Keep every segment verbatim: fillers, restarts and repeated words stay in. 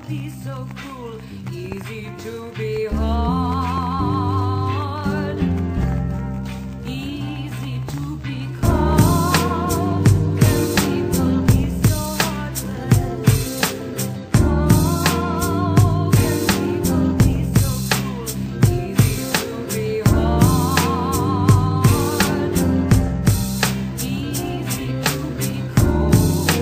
he's so cool, easy to behold, easy to be called. Can people be so heartless? Oh, can people be so cool, easy to behold, easy to be cold.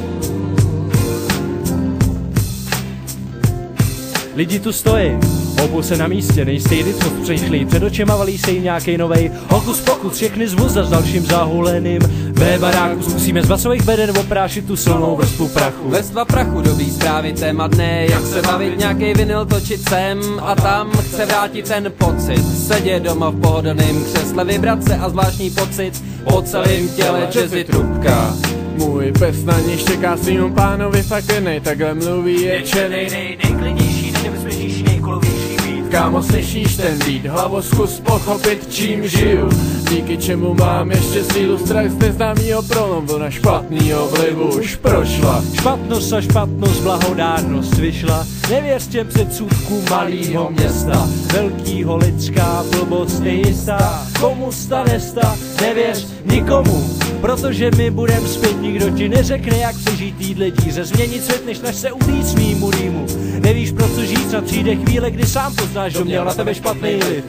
Lidi tu stojí, houbu se na místě, nejistý rytmus přemýšlí, před očima valí se jim nějakej novej hokus pokus, všechny zvuz za s dalším zahuleným. Ve baráku zkusíme z basových beden oprášit tu silnou vrstvu prachu. Vrstva prachu, dobrý zprávy, téma dne, jak se bavit, nějakej vinyl točit sem a tam, chce vrátit ten pocit, sedět doma v pohodlném křesle, vibrace a zvláštní pocit, po celém těle jazzy trubka. Můj pes na něj štěká svým pánovi, fakt nej, takhle mluví, je čenej, nej, nejklidnější, nejnebezpečnější, nejkolovější být. Kámo, slyšíš ten beat, hlavo zkus pochopit, čím žiju, díky čemu mám ještě sílu, strach z neznámýho prolom, vlna špatnýho vlivu už prošla. Špatnost a špatnost, blahodárnost vyšla, nevěř těm předsudkům malýho města, velkýho lidská blbost nejistá, komu stane sta, nevěř nikomu, protože my budem zpět, nikdo ti neřekne, jak přežít týdle díře, změnit svět, než naž se udít svýmu rýmu. Nevíš, pro co žít, snad přijde chvíle, kdy sám poznáš, kdo měl na tebe špatný vliv.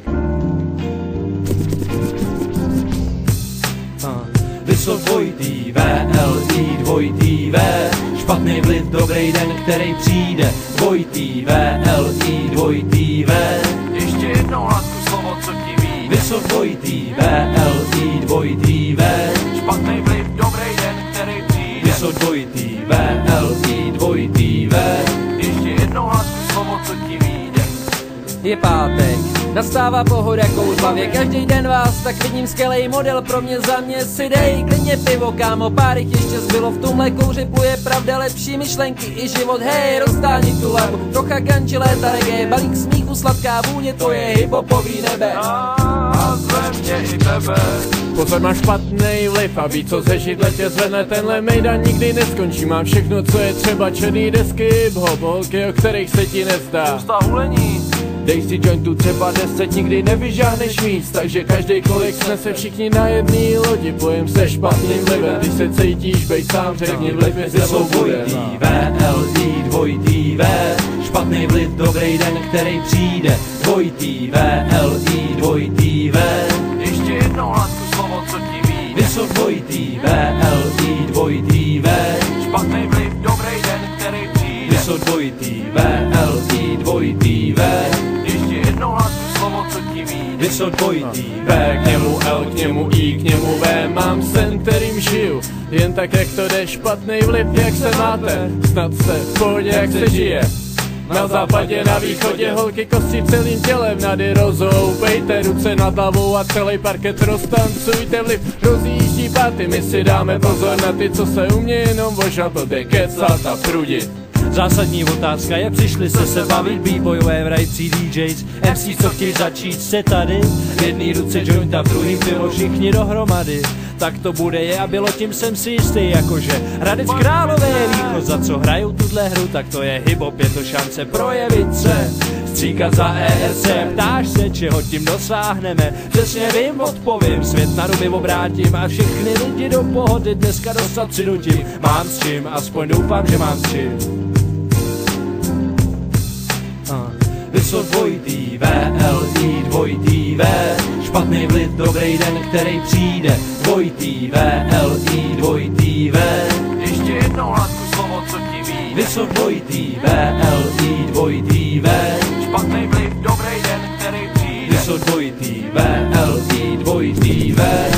Vyslo dvojitý, V L I dvojitý V, špatný vliv, dobrý den, který přijde, dvojitý, V L I dvojitý V, Ještě jednou hlasku slovo, co ti ví. vyslo dvojitý, V L I dvojitý V, Špatný vliv, dobrý den, který přijde. vyslo dvojitý, V L I dvojitý V. Ještě jednou hlasku slovo, co ti vyjde. Je pátek, nastává pohoda kouzlavě, každý den vás tak vidím skvělej model, pro mě za mě si dej klidně pivo, kámo, pár jich ještě zbylo, v tomhle kouři pluje pravda, lepší myšlenky i život, hej, roztáni tu hlavu, trocha ganči, léta reggae, balík smíchu, sladká vůně, to je hiphopový nebe. A zve mě i tebe. Pozor, máš špatný vliv a ví, co ze židle tě zvedne, tenhle mejdan nikdy neskončí, mám všechno, co je třeba, černý desky, hip-hop, holky, o kterých se ti nezdá. Spousta hulení. Dej si jointu třeba deset, nikdy nevyžáhneš víc, takže každý kolik snese, všichni na jedný lodi, pojem se špatným vlivem, když se cítíš, bej sám, řekni vliv je s tebou bude. V L I dvojitý V, špatný vliv, dobrý den, který přijde, dvojitý, V L I dvojitý V, Ještě jednou hlasku slovo, co ti ví. vyslo dvojitý, V L I dvojitý V, Špatný vliv, dobrý den, který přijde. vyslo dvojitý, V L I dvojitý V, Ještě jednou hlasku slovo, co ti ví. vyslo dvojitý, V k němu, L k němu, I k němu, V, mám sen, kterým žiju, jen tak, jak to jde, špatný vliv, jak se máte, snad se v pohodě, jak se žije. Na západě, na východě, holky kosí celým tělem, nady rozoupejte, ruce nad hlavou a celý parket roztancujte, vliv rozjíždí páty, my si dáme pozor na ty, co se umě jenom ožablbě kecat a prudit. Zásadní otázka je, přišli se se bavit, b-boyové vrajcí D Js, M C, co chtějí začít, jste tady, v jedný ruce jointa, v druhým pivo, všichni dohromady. Tak to bude je a bylo, tím jsem si jistý, jakože Hradec Králové je východ, za co hrajou tuhle hru, tak to je hip-hop, je to šance projevit se, stříkat za E R C, ptáš se, čeho tím dosáhneme, přesně vím, odpovím, svět na ruby obrátím a všechny lidi do pohody dneska dostat přinutím, mám s čím, aspoň doufám, že mám s čím. Vyslo dvojitý, V L I dvojitý V, špatný vliv, dobrý den, který přijde, dvojitý, V L I dvojitý V, Ještě jednou hlasku slovo, co ti ví. vyslo dvojitý, V L I dvojitý V, Špatný vliv, dobrý den, který přijde. vyslo dvojitý, V L I dvojitý V.